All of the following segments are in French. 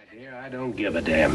I don't give a damn.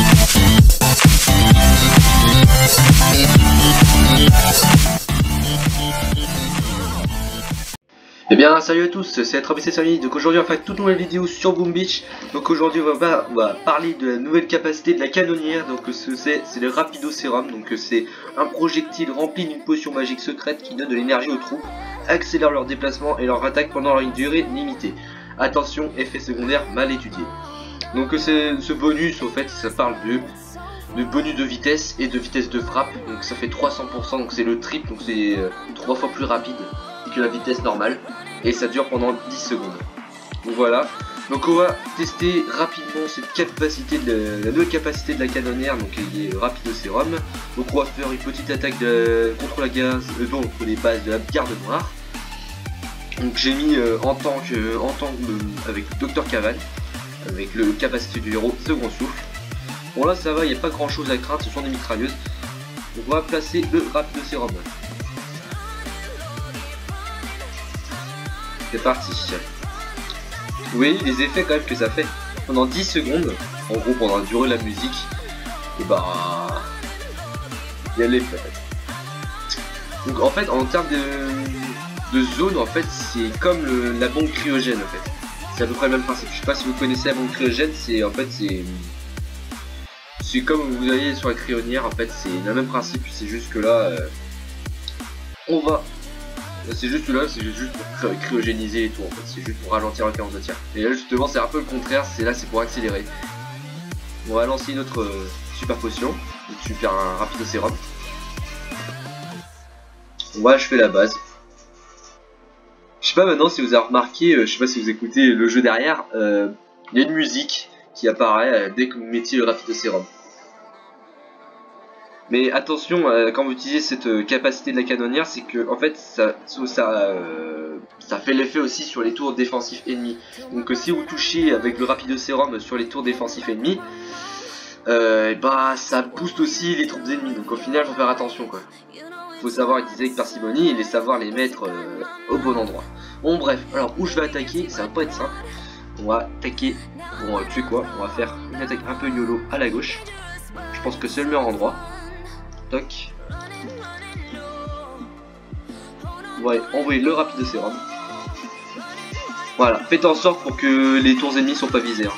Eh bien salut à tous, c'est Travis et Sony. Donc aujourd'hui on va faire une toute nouvelle vidéo sur Boom Beach. Donc aujourd'hui on va parler de la nouvelle capacité de la canonnière. Donc c'est le Rapido Sérum. Donc c'est un projectile rempli d'une potion magique secrète qui donne de l'énergie aux troupes, accélère leur déplacement et leur attaque pendant une durée limitée. Attention, effet secondaire mal étudié. Donc ce bonus en fait ça parle de bonus de vitesse et de vitesse de frappe. Donc ça fait 300%, donc c'est le triple, donc c'est 3 fois plus rapide que la vitesse normale et ça dure pendant 10 secondes. Donc voilà, donc on va tester rapidement cette capacité la nouvelle capacité de la canonnière, donc qui est Rapido Sérum. Donc on va faire une petite attaque contre la gaz, contre les bases de la garde noire. Donc j'ai mis en tant que avec Dr Cavan, avec le capacité du héros second souffle. Bon là ça va, il n'y a pas grand chose à craindre, ce sont des mitrailleuses. Donc on va placer le Rapido Sérum. C'est parti. Vous voyez les effets quand même que ça fait. Pendant 10 secondes, en gros pendant la durée de la musique, et bah il y a l'effet. Donc en fait en termes de zone, en fait c'est comme la bombe cryogène en fait. C'est à peu près le même principe. Je sais pas si vous connaissez la bombe cryogène, c'est en fait c'est comme vous voyez sur la cryonnière, en fait c'est le même principe, c'est juste que là c'est juste pour cryogéniser et tout en fait, c'est juste pour ralentir la cadence de tir. Et là justement c'est un peu le contraire, c'est pour accélérer. On va lancer une autre super potion, une super Rapido Sérum. On va achever la base. Je sais pas maintenant si vous avez remarqué, je sais pas si vous écoutez le jeu derrière, il y a une musique qui apparaît dès que vous mettiez le Rapido Sérum. Mais attention, quand vous utilisez cette capacité de la canonnière, c'est que en fait ça fait l'effet aussi sur les tours défensifs ennemis. Donc si vous touchez avec le Rapido Sérum sur les tours défensifs ennemis, ça booste aussi les troupes ennemies. Donc au final faut faire attention quoi. Faut savoir utiliser avec parcimonie et savoir les mettre au bon endroit. Bon bref, alors où je vais attaquer, ça va pas être simple. On va attaquer, bon tu sais quoi, on va faire une attaque un peu YOLO à la gauche. Je pense que c'est le meilleur endroit. Toc. On va envoyer le Rapido Sérum. Voilà, faites en sorte pour que les tours ennemis sont pas visés.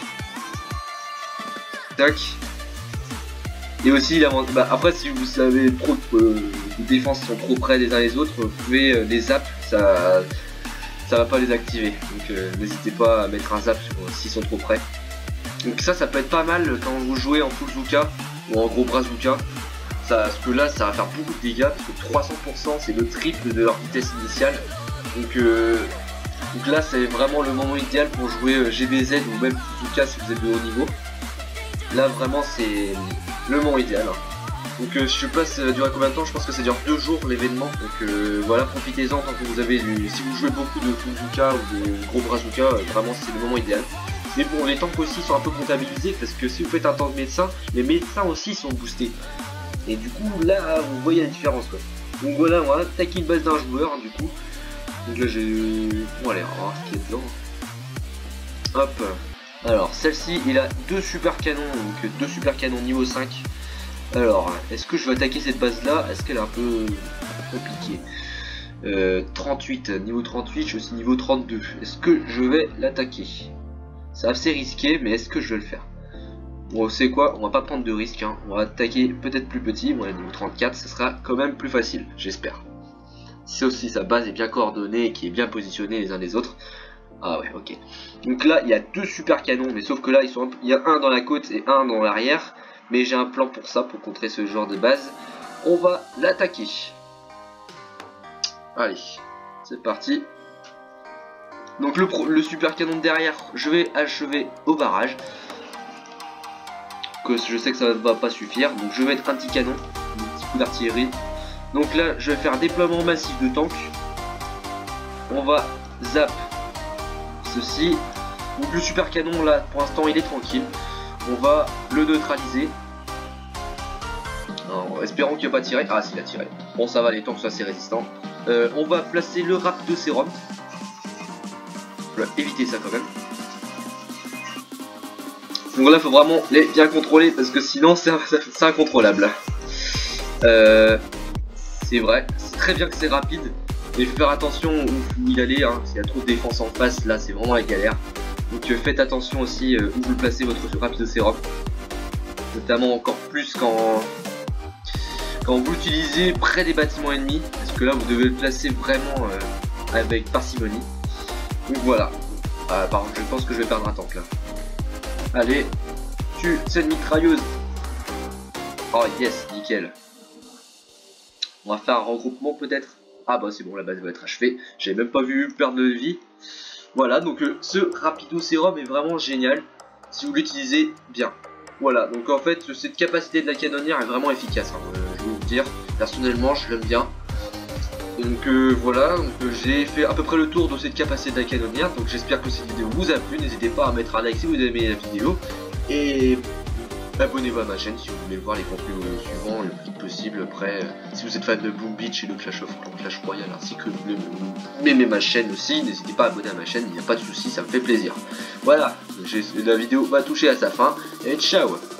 Tac. Et aussi, après si vous savez trop de défenses sont trop près les uns les autres, vous pouvez les zap, ça va pas les activer. Donc n'hésitez pas à mettre un zap s'ils sont trop près. Donc ça peut être pas mal quand vous jouez en full Zuka ou en gros Brazuka. Parce que là ça va faire beaucoup de dégâts, parce que 300% c'est le triple de leur vitesse initiale. Donc là c'est vraiment le moment idéal pour jouer GBZ ou même Zuka si vous êtes de haut niveau. Là vraiment c'est le moment idéal. Donc je sais pas ça va durer combien de temps, je pense que ça dure 2 jours l'événement. Donc voilà, profitez-en tant que vous avez si vous jouez beaucoup de Fuzuka ou de gros Brazuka, vraiment c'est le moment idéal. Mais bon, les tanks aussi sont un peu comptabilisés parce que si vous faites un tank médecin, les médecins aussi sont boostés. Et du coup là vous voyez la différence quoi. Donc voilà, on va attaquer une base d'un joueur du coup. Donc là j'ai... Bon allez, on va voir ce qu'il y a dedans. Hop. Alors celle-ci il a 2 super canons, donc 2 super canons niveau 5. Alors est-ce que je vais attaquer cette base là? Est-ce qu'elle est un peu compliquée? 38, niveau 38, je suis aussi niveau 32. Est-ce que je vais l'attaquer? C'est assez risqué, mais est-ce que je vais le faire? Bon, c'est quoi? On va pas prendre de risque, hein. On va attaquer peut-être plus petit. Bon, niveau 34, ça sera quand même plus facile, j'espère. Si aussi sa base est bien coordonnée et qui est bien positionnée les uns les autres. Ah ouais, ok. Donc là, il y a 2 super canons, mais sauf que là, il y a un dans la côte et un dans l'arrière. Mais j'ai un plan pour ça, pour contrer ce genre de base. On va l'attaquer. Allez, c'est parti. Donc le super canon de derrière, je vais achever au barrage. Que je sais que ça ne va pas suffire, donc je vais mettre un petit canon, un petit coup d'artillerie. Donc là, je vais faire déploiement massif de tank. On va zap ceci. Donc le super canon là, pour l'instant, il est tranquille. On va le neutraliser. En espérant qu'il n'a pas tiré. Ah, s'il a tiré. Bon, ça va, les tanks sont assez résistants. On va placer le Rapido Sérum. Je vais éviter ça quand même. Donc là, faut vraiment les bien contrôler parce que sinon, c'est incontrôlable. C'est vrai, c'est très bien que c'est rapide, mais il faut faire attention où il allait. Hein. S'il y a trop de défense en face, là, c'est vraiment la galère. Donc faites attention aussi où vous placez votre Rapido Sérum. Notamment encore plus quand vous l'utilisez près des bâtiments ennemis, parce que là vous devez le placer vraiment avec parcimonie. Donc voilà. Par contre je pense que je vais perdre un tank là. Allez, tue cette mitrailleuse. Oh yes, nickel. On va faire un regroupement peut-être. Ah bah c'est bon, la base va être achevée. J'avais même pas vu perdre de vie. Voilà, donc ce Rapido Sérum est vraiment génial si vous l'utilisez bien. Voilà, donc en fait cette capacité de la canonnière est vraiment efficace, hein, je vais vous dire. Personnellement je l'aime bien. Donc voilà, j'ai fait à peu près le tour de cette capacité de la canonnière. Donc j'espère que cette vidéo vous a plu. N'hésitez pas à mettre un like si vous avez aimé la vidéo. Et abonnez-vous à ma chaîne si vous voulez voir les contenus suivants le plus possible. Après, si vous êtes fan de Boom Beach et de Clash of Clans, Clash Royale, ainsi que vous aimez ma chaîne aussi, n'hésitez pas à abonner à ma chaîne, il n'y a pas de souci, ça me fait plaisir. Voilà, la vidéo va toucher à sa fin, et ciao!